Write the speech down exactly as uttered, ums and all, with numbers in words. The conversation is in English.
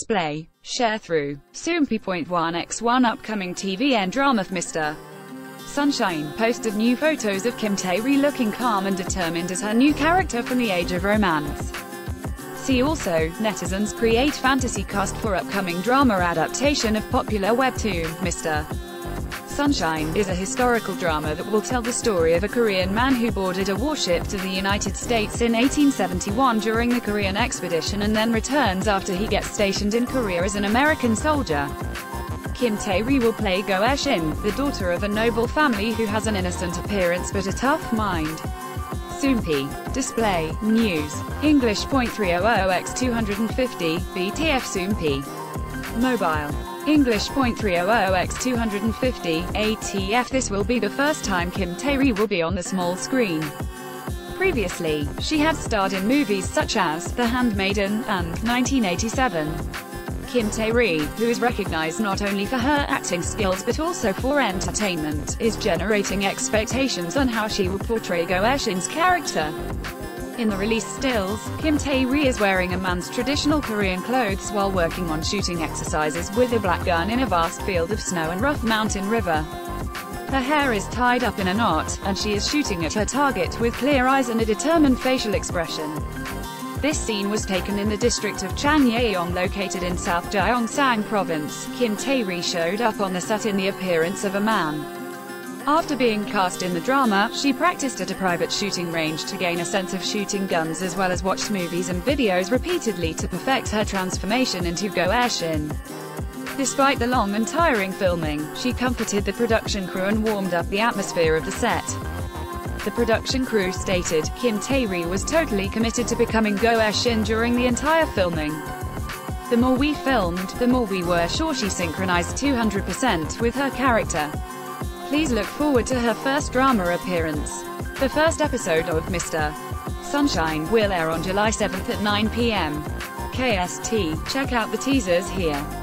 display, share through, Soompi point one by one upcoming T V and drama Mister Sunshine posted new photos of Kim Tae-ri looking calm and determined as her new character from the Age of Romance. See also, netizens create fantasy cast for upcoming drama adaptation of popular webtoon, Mister Sunshine, is a historical drama that will tell the story of a Korean man who boarded a warship to the United States in eighteen seventy-one during the Korean expedition and then returns after he gets stationed in Korea as an American soldier. Kim Tae-ri will play Go Ae-shin, the daughter of a noble family who has an innocent appearance but a tough mind. Soompi. Display. News. English point three hundred by two fifty, B T F Soompi. Mobile. English point three hundred by two fifty, A T F. This will be the first time Kim Tae-ri will be on the small screen. Previously, she had starred in movies such as The Handmaiden and nineteen eighty-seven. Kim Tae-ri, who is recognized not only for her acting skills but also for entertainment, is generating expectations on how she will portray Go Ae-shin's character. In the released stills, Kim Tae-ri is wearing a man's traditional Korean clothes while working on shooting exercises with a black gun in a vast field of snow and rough mountain river. Her hair is tied up in a knot, and she is shooting at her target with clear eyes and a determined facial expression. This scene was taken in the district of Changyeong located in South Gyeongsang Province. Kim Tae-ri showed up on the set in the appearance of a man. After being cast in the drama, she practiced at a private shooting range to gain a sense of shooting guns as well as watched movies and videos repeatedly to perfect her transformation into Go Ae-shin. Despite the long and tiring filming, she comforted the production crew and warmed up the atmosphere of the set. The production crew stated, Kim Tae-ri was totally committed to becoming Go Ae-shin during the entire filming. The more we filmed, the more we were sure she synchronized two hundred percent with her character. Please look forward to her first drama appearance. The first episode of Mister Sunshine will air on July seventh at nine p m K S T. Check out the teasers here.